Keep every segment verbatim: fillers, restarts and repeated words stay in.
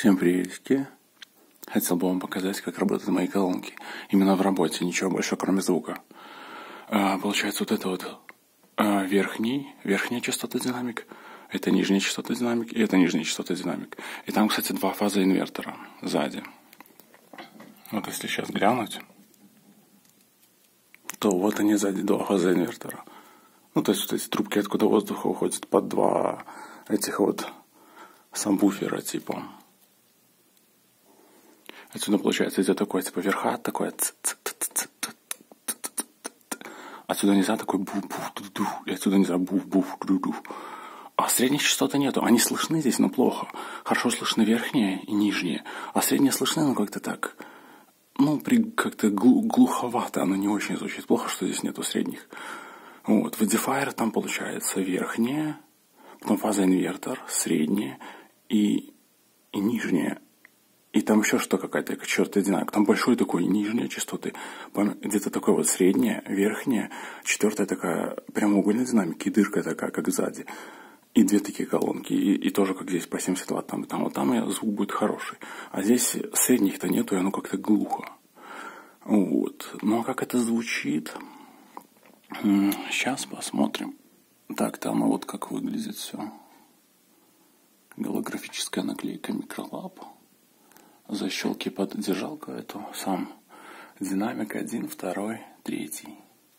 Всем приветики. Хотел бы вам показать, как работают мои колонки. Именно в работе, ничего больше, кроме звука. А, получается, вот это вот а, верхний, верхняя частота динамик, это нижняя частота динамик, и это нижняя частота динамик. И там, кстати, два фаза инвертора сзади. Вот если сейчас глянуть, то вот они сзади, два фаза инвертора. Ну, то есть вот эти трубки, откуда воздух уходит под два этих вот самбуфера, типа. Отсюда, получается, идет такой, типа, верха, такой, отсюда нельзя такой буф-буф-ду-ду, и отсюда нельзя буф-буф-ду-ду. А средних частот нету, они слышны здесь, но плохо. Хорошо слышны верхние и нижние, а средние слышны, ну, как-то так, ну, при, как-то глуховато, оно не очень звучит. Плохо, что здесь нету средних. Вот, в Edifier там, получается, верхние, потом фаза инвертор, средние и, и нижние. И там еще что какая-то четвертая динамика. Там большой такой нижние частоты. Где-то такое вот средняя, верхняя, четвертая такая прямоугольная динамика и дырка такая, как сзади. И две такие колонки. И, и тоже как здесь по семьдесят ватт там и там. Вот там и звук будет хороший. А здесь средних-то нету, и оно как-то глухо. Вот. Ну а как это звучит? Сейчас посмотрим. Так, там и вот как выглядит все. Голографическая наклейка микролаб. Защелки под держалку эту, сам динамик один, второй, третий.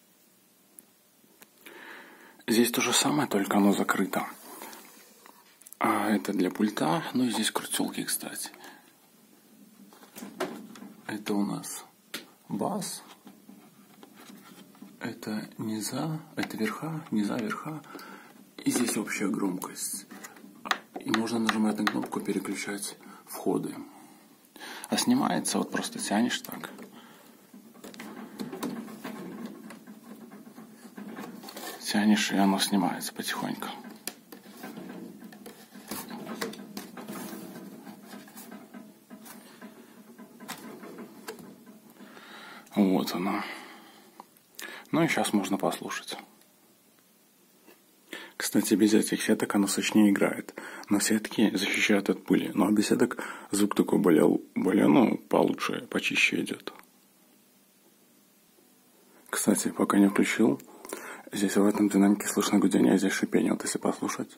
Здесь то же самое, только оно закрыто. А это для пульта, ну и здесь крутилки, кстати. Это у нас бас. Это низа, это верха, низа, верха. И здесь общая громкость. И можно нажимать на кнопку, переключать входы. А снимается, вот просто тянешь так. Тянешь, и оно снимается потихоньку. Вот оно. Ну и сейчас можно послушать. Кстати, без этих сеток оно сочнее играет. Но сетки защищают от пыли. Ну а без сеток звук такой более, более, ну, получше, почище идет. Кстати, пока не включил, здесь в этом динамике слышно гудение, а здесь шипение. Вот если послушать.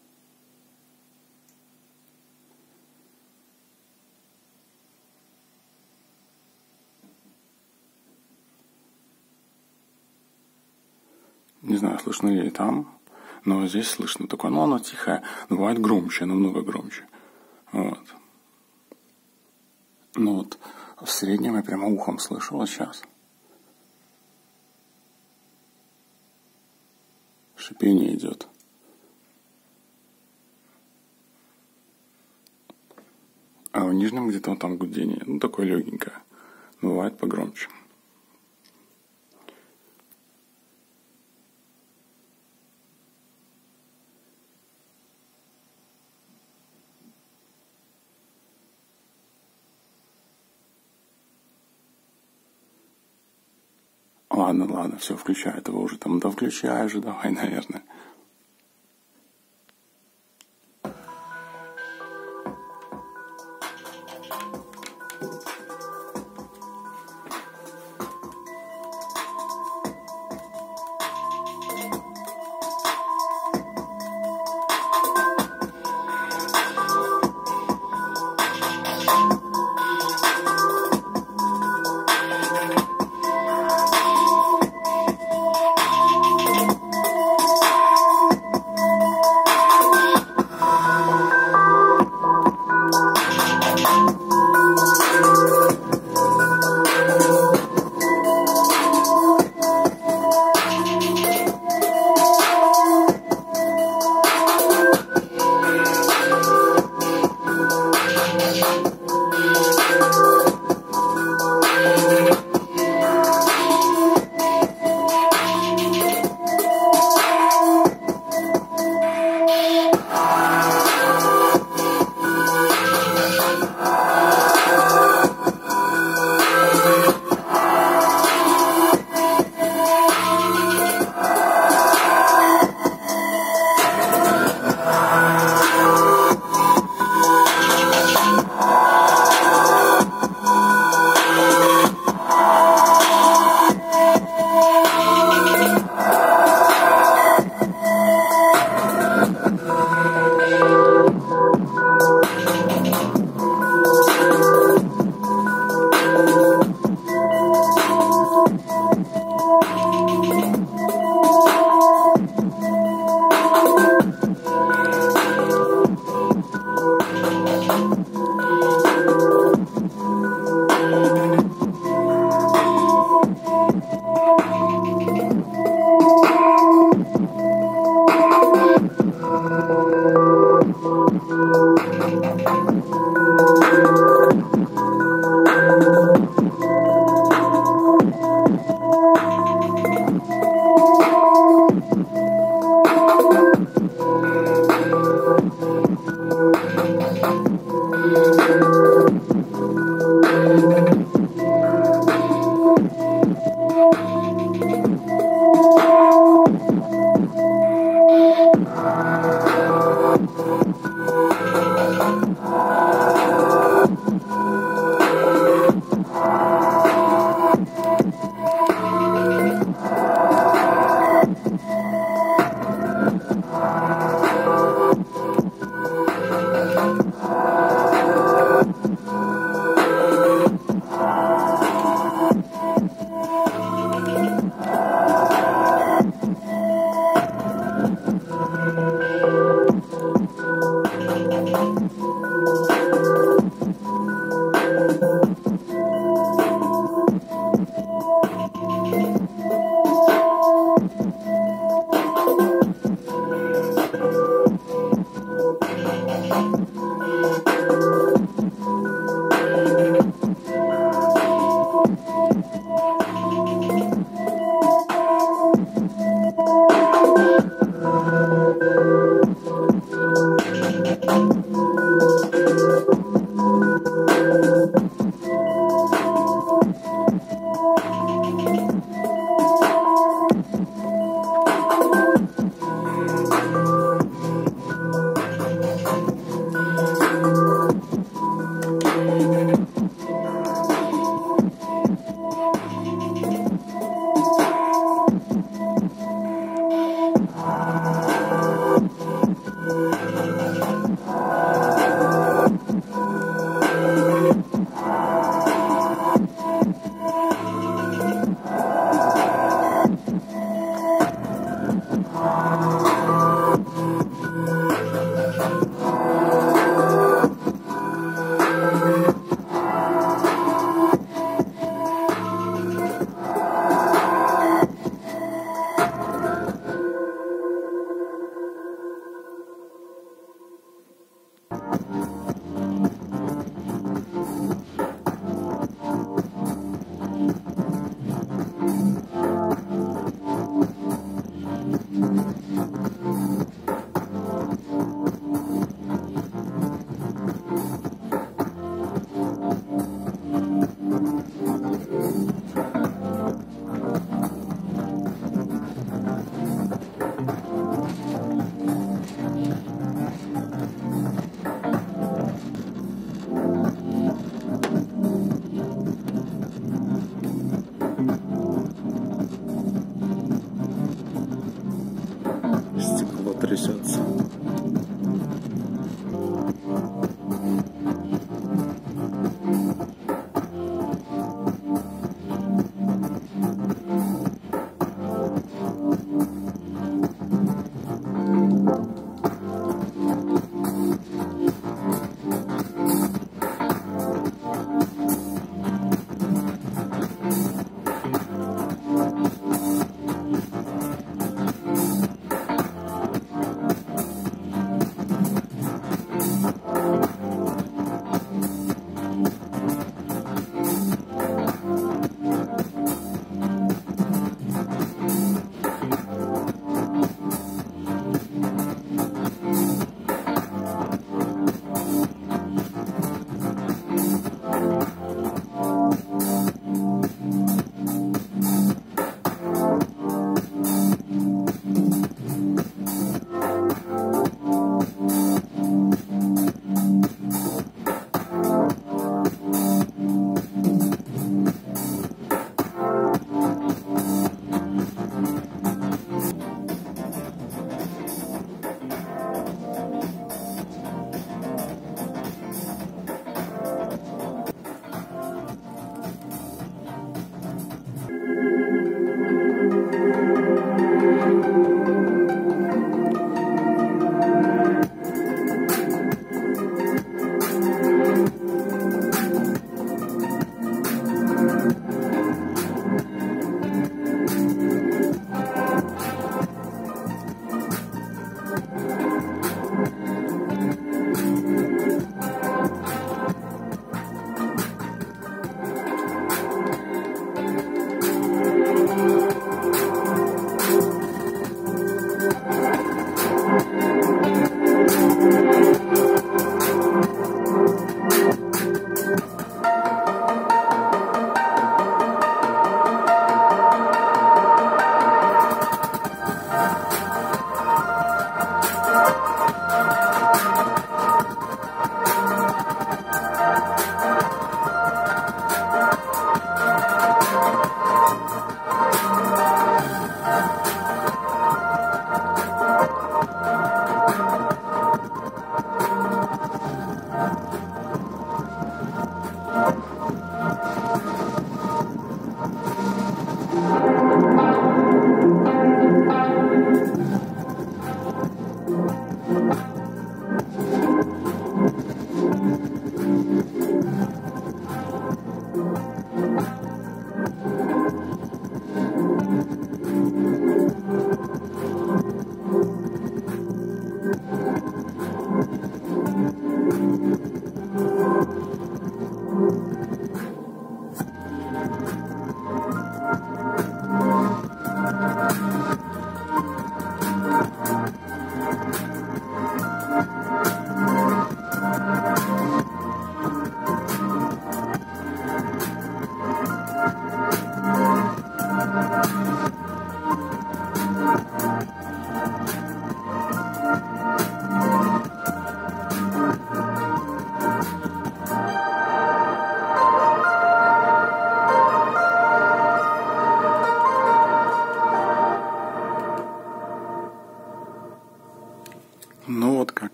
Не знаю, слышно ли и там. Но здесь слышно такое, но оно тихое, но бывает громче, намного громче. Вот. Ну вот, в среднем я прямо ухом слышу, вот сейчас. Шипение идет. А в нижнем где-то вот там гудение, ну такое легенькое. Бывает погромче. Ладно, ладно, все, включаю. Этого уже там, да включай же, давай, наверное.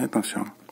этом все.